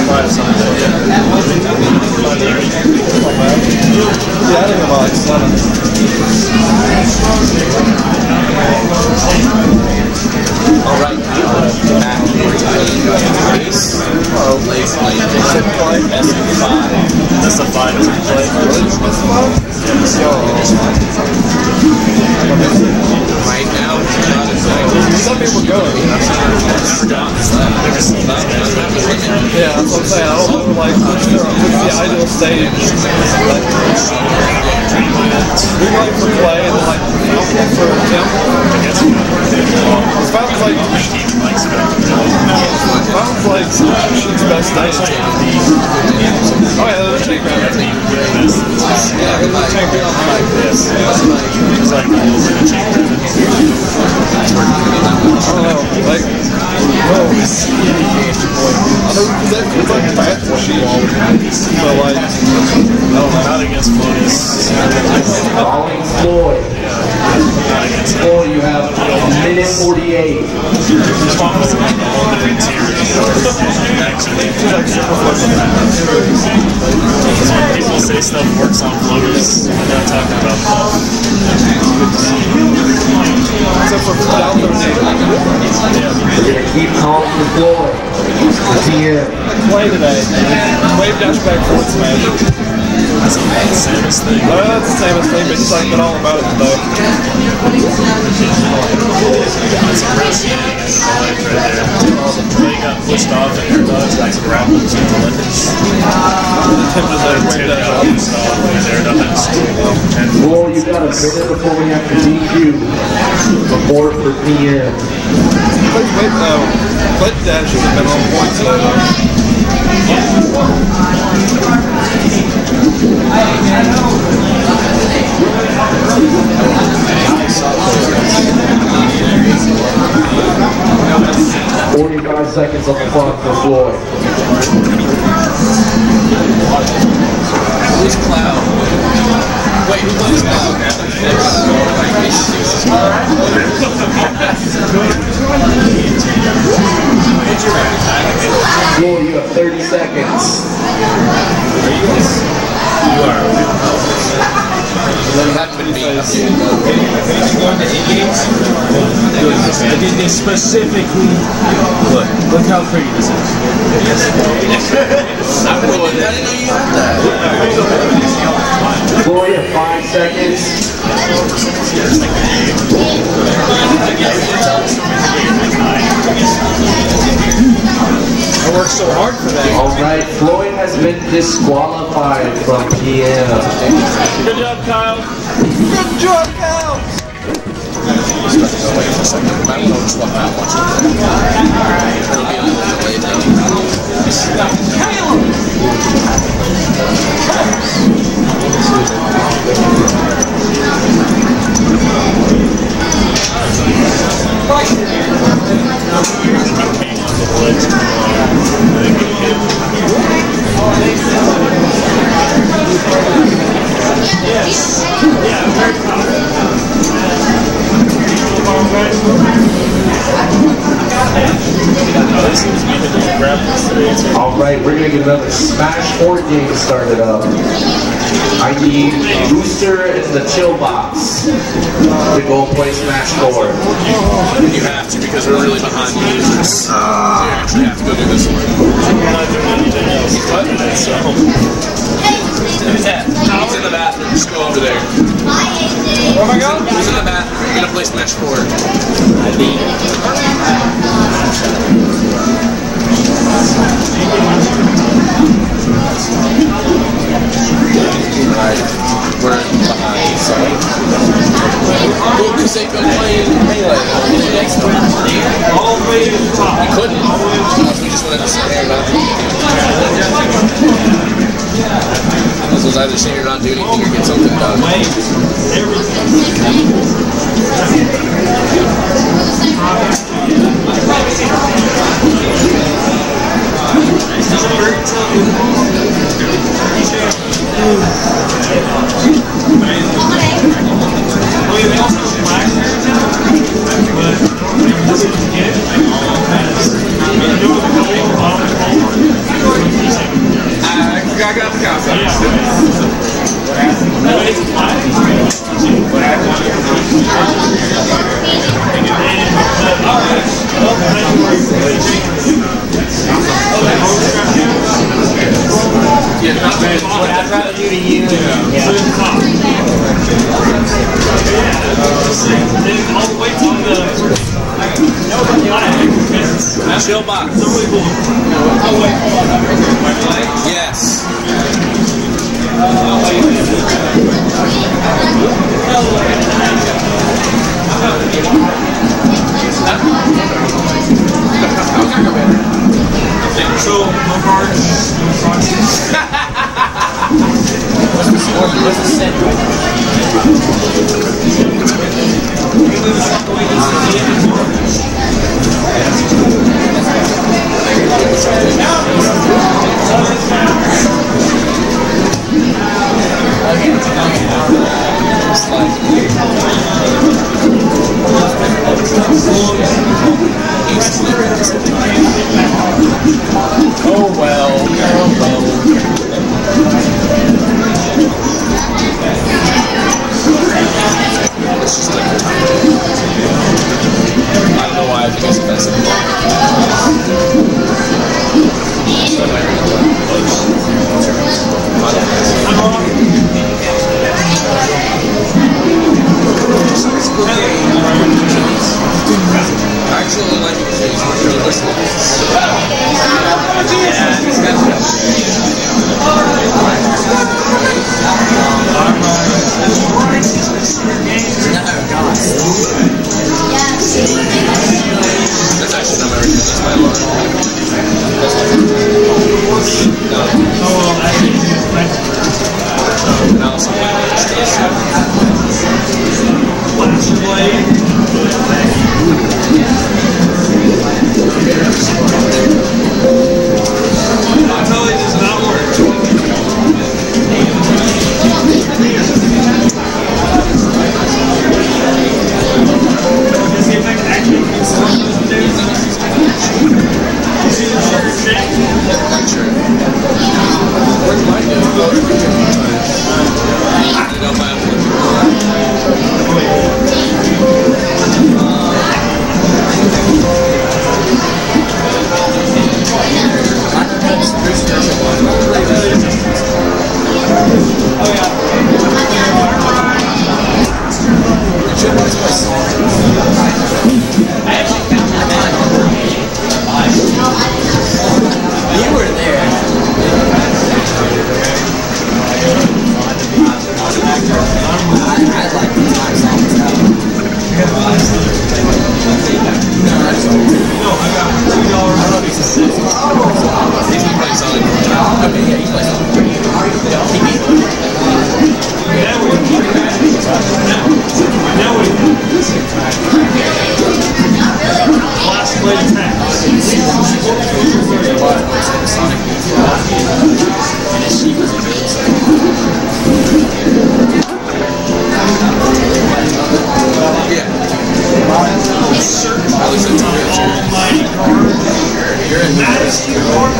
5 Sunday, yeah. 5:30. Yeah, I think about like 7. Alright, back to base. Play. S5. That's the 5 that we play. Right now, Some people go. Yeah, that's what I'm saying. I don't know, like, what's the ideal stage? Like, we like for play and like for Tim. Fountain's like she's best stage. Oh yeah, that's a tank round. Yeah, tank round like this. It's like a little bit of change. I don't know, like, it's like fast machine. So like, I don't know. Not against Flotus. Calling Floyd. Floyd, you have a minute 48. People say stuff works on floaters. We're not talking about Puff. Except for down 13. We're going to keep calling for Floyd. TM. Play today. Wave dash back forward smash. That's the samest thing. That's the same as thing, but he's like been all about it today. That's a real shit. Right there. They got pushed off and their dogs got grappled to the ledge. Tim just had a wave dash Got up. pushed off and they're dodged. Floyd, you got a minute before we have to DQ. Before for TM. Wave dash has been on point today though. 45 seconds on the clock for Floyd. who's Cloud? Wait, who plays Cloud? Floyd, you have 30 seconds. You are. I did this specifically. Look how pretty this is. I didn't know you had that. Floyd, you have 5 seconds. I worked so hard for that. All right, Floyd has been disqualified from PM. Good job, Kyle. Good job, Kyle! All right, we're going to get another Smash 4 game started up. I need Booster and the Chill Box to go play Smash 4. You have to because we're really behind users. So you actually have to go do this one. We're not doing anything else today, so. Who's that? He's in the bathroom. Just go over there. Where am I going? He's in the bathroom. We're going to play Smash 4. We're behind, so. Well, because they've been playing Melee. All the way to the top. We couldn't. We just wanted to sit there and not do anything. This was either sit here and not do anything or get something done. chill box. Yes. So, no cards, no proxies. What's the set? Oh well. It's just like I don't know why I think it's the best. Actually, like you say, it's really listening. That's actually not American, that's my alarm. That's like and also until it does not work. Does the effect actually fix some of those dudes? You see the sugar shake? not sure. Where's mine go? You know my You were there. I like these nice songs out. Last play attack. Almighty card. Majesty card.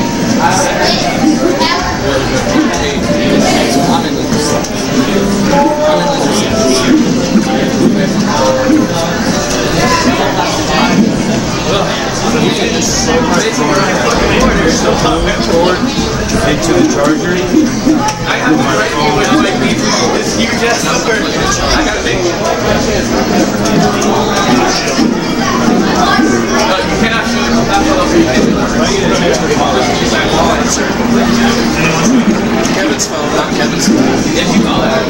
Into the charger. I have to write you with like this huge ass number. I gotta make it. But you cannot show it. That's what else you Kevin's phone, not Kevin's phone. If you call that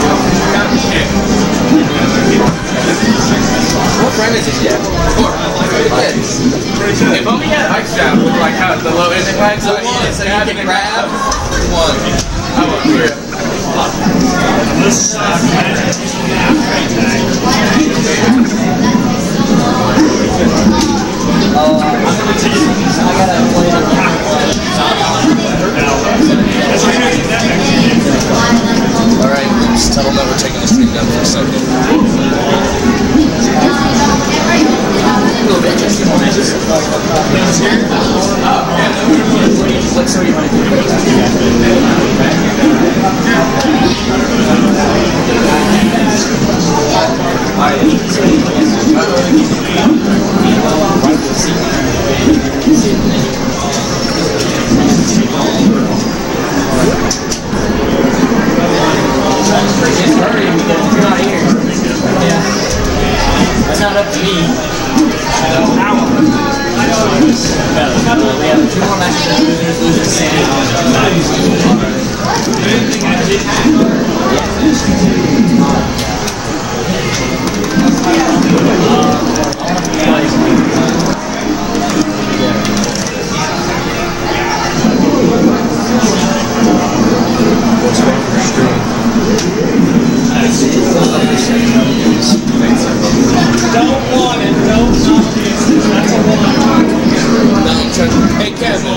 what friend is it yet? 4. If only had Mike's job with like how the low end impact so you can grab 1. I want 3. This Alright, just tell them that we're taking the stream down for a second. That's not up to me. Yeah, 2 more matches. Losers. Don't want it. Don't not this. That's a one. Hey, Kevin.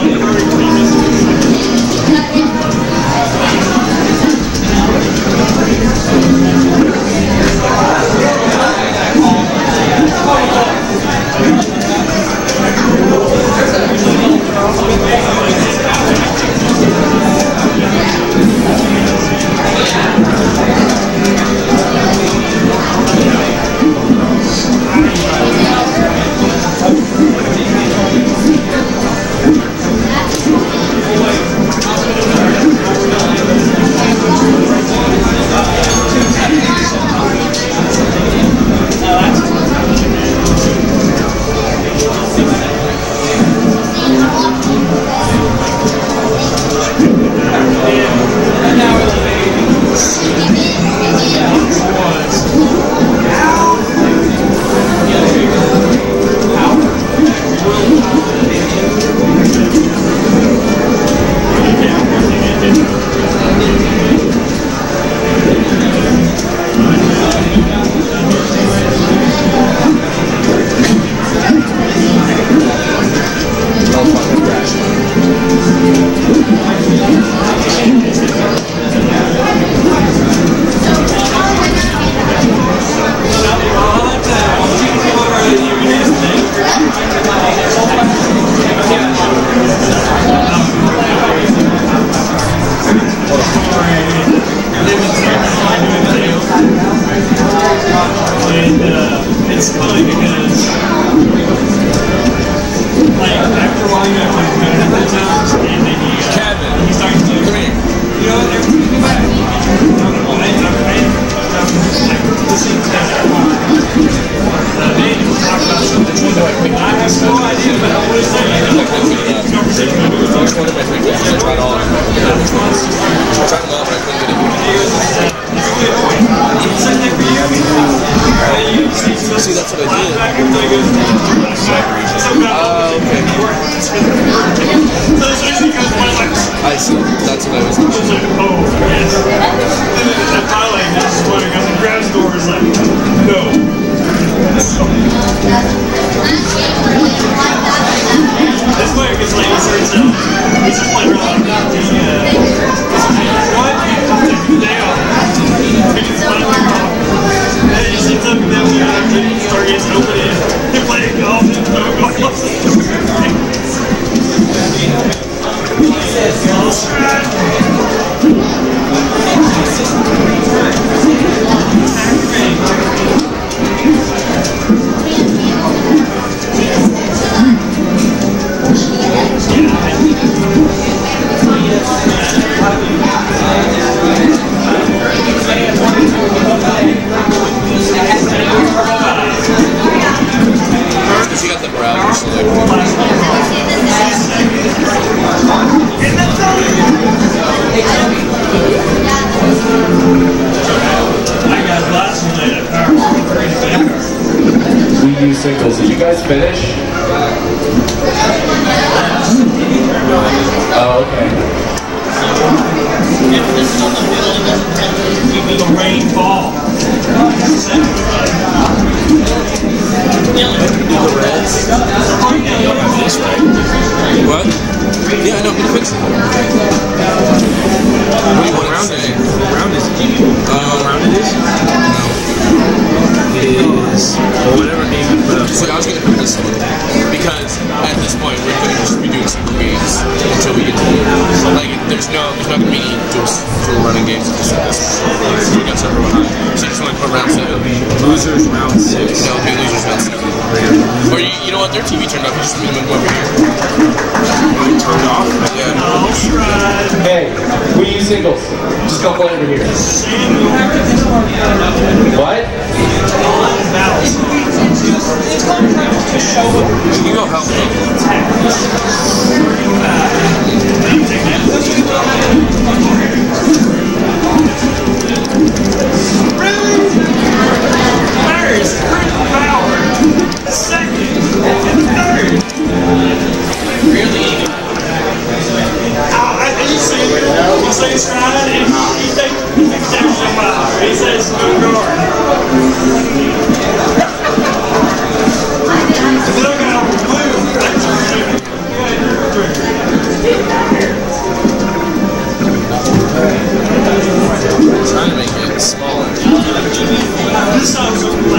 It's funny because, like, after a while you have to go to the times, and then you start to, you know what, everything will be back. Listening to that Daniel talk about something, I have no idea about what it's saying. See, that's what I did. I see. That's what I was doing. Oh, yes. And finally, this is when it comes to grabs the door, is like, no. This way it gets like, he starts he's just playing around with the, what? Down. And he's playing around. And he sits up and down the other and start getting open in. They're playing golf and throwing golf. Because you got the browser selected. We use singles. Did you guys finish? Oh, okay. The rain fall. The Reds. This right? What? Yeah, I know. I'm gonna fix it. What do you want to say? Round is it? Round it is? No. It is whatever game you put up. So I was gonna pick this one because at this point we're gonna just be doing single games until we get to like there's not gonna be just for running games at this point. So we got several behind. So I just want to put round 7. Losers round 6. No, it'll be losers round 7. Or you know what? Their TV turned off. You just need them over here. Turned off? Yeah. Hey, we use singles. Just go play over here. What? battle song. You go help them. First, power. Second, third. Really? You say Stride and you think exception power. He says no guard. Look at blue. That's Trying to make it smaller. this song's